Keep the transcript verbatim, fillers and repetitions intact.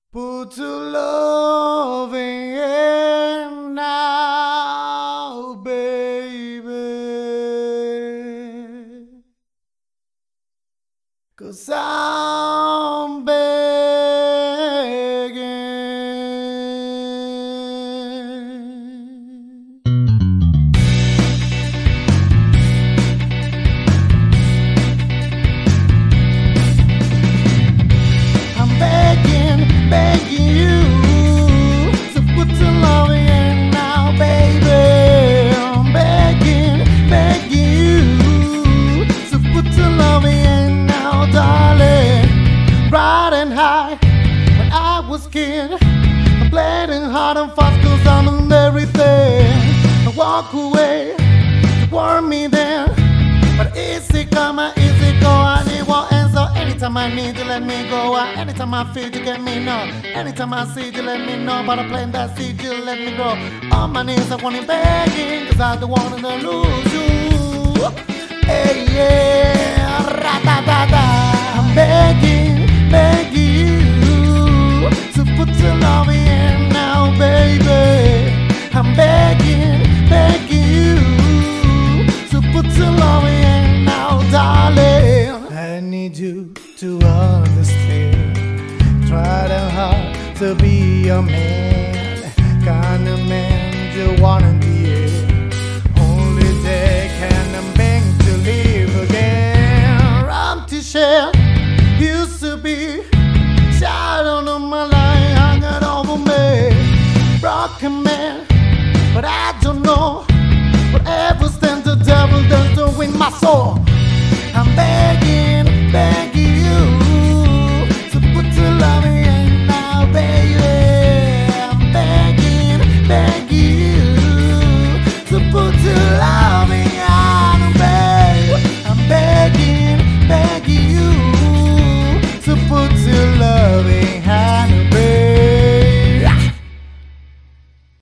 Put your loving in now, baby, 'cause I'm begging. I'm begging, begging you to put your love in now, baby. I'm begging, begging you to put your love in now, darling. Bright and high, when I was kid, I played in hard and fast 'cause I knew everything. I walk away, you warn me then, but easy come and easy go, and it won't end. So anytime I need to let me go, uh, anytime I feel you get me know, anytime I see you let me know, but I'm playing that seed you let me go. On my knees I want it begging, 'cause I don't want to lose you. Hey yeah, ra-da-da-da. I'm begging, begging you to put your love in now, baby. I'm begging, begging you to put your love in now, darling. I need you to understand. Tried and hard to be a man, kind of man you wanna be. Only take and I'm begging to live again. Empty shell used to be shadow of my life hanging over me. Broken man, but I don't know whatever stands the devil that's doing my soul.